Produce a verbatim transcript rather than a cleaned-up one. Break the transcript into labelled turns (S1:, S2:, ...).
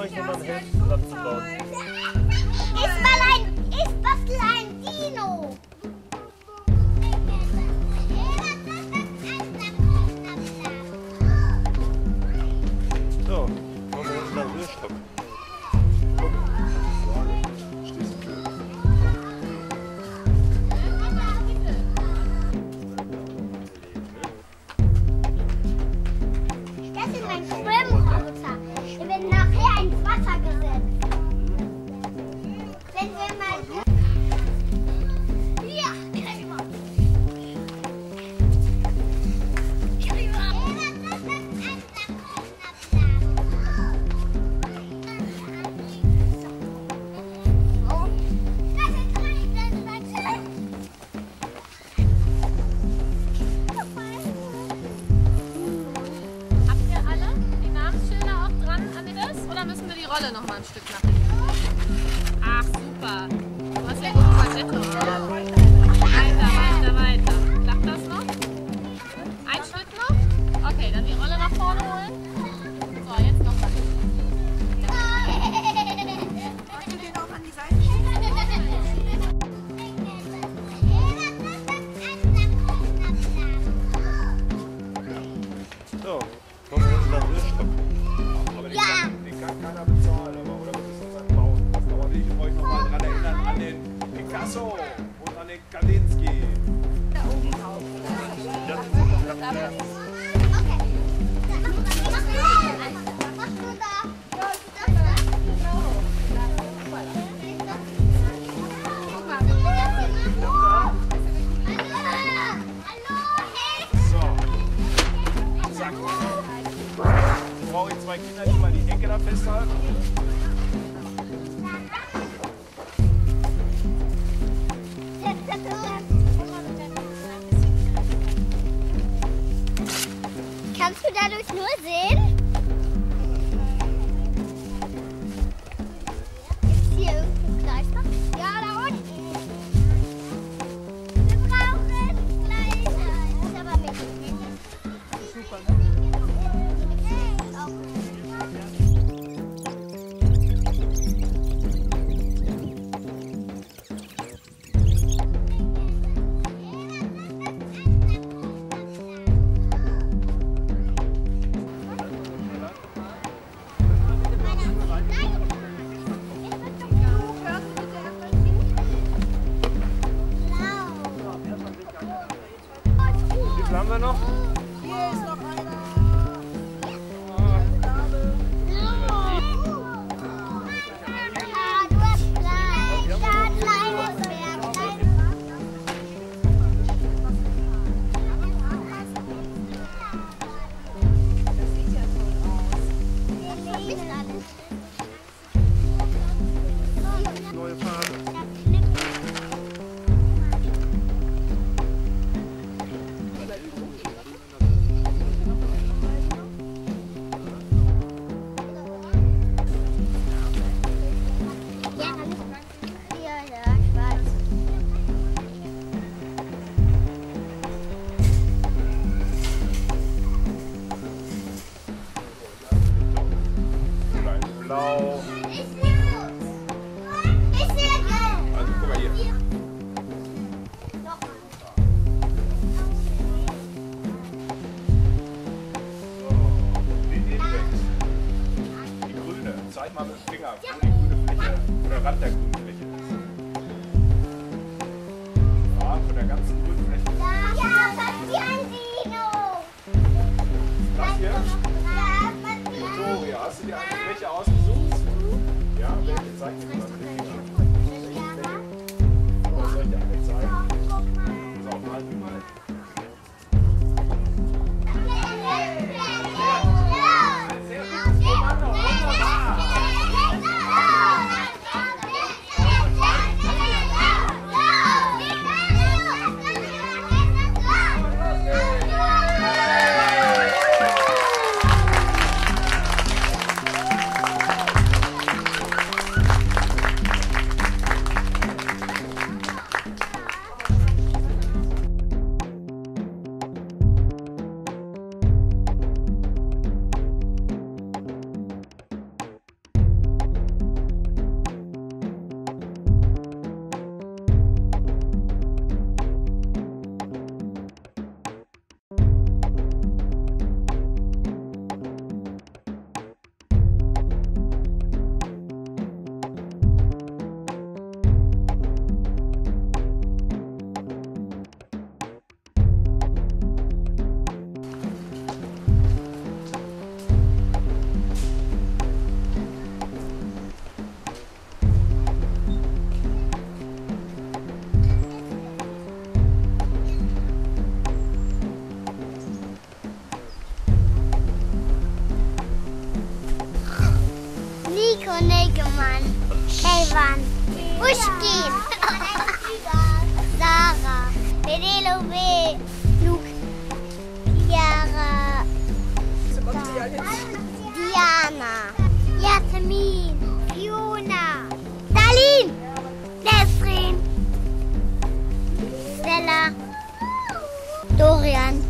S1: euch nochmal helfen, das zu bauen.
S2: Ist mal ein, ist was ein Dino.
S1: So, kommen wir unten am Rührstock.
S2: Das ist mein Schwimmroboter. Ich bin nachher ins Wasser gesetzt. Wenn wir mal... Ja, Krämer.
S3: Müssen wir die Rolle noch mal ein Stück nach hinten? Ach super, du hast ja gut Falsetto. Weiter, weiter, weiter. Klappt das noch? Ein Schritt noch? Okay, dann die Rolle nach vorne holen. So, jetzt noch was.
S4: Magst du den auch an die Seite schieben?
S1: So, kommen wir unten am Rührstock.
S2: Ja.
S5: Kann keiner bezahlen, aber oder wir müssen uns dann bauen. Das dauert, will ich euch noch mal daran erinnern, an den Picasso und an den Kandinsky.
S4: Da oben drauf.
S1: Ja.
S2: Machst du da?
S5: So. Zack. Jetzt brauche ich zwei Kinder, die mal die Ecke da festhalten.
S2: Kannst du dadurch nur sehen? Ist hier irgendwo Kleister? Ja, da unten. Wir brauchen Kleister. Das ist aber nicht. Super, ne?
S1: Wie viel haben wir noch?
S4: Hier ist noch einer.
S2: Ah, du hast klein, da kleines Werk.
S4: Das sieht ja toll aus.
S1: Neue Farbe.
S2: Nico Negemann. Kevin. Pushkin. Sarah. Penelope. Luke. Chiara. Diana. Jasmin. Fiona. Darlene. Nesrin. Stella. Dorian.